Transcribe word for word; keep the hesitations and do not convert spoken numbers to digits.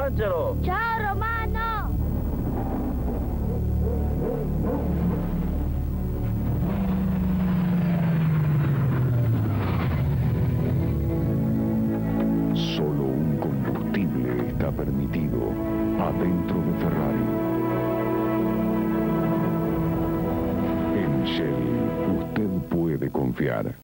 Angelo. Ciao, Romano. Solo un combustible está permitido adentro de Ferrari. En Shell usted puede confiar.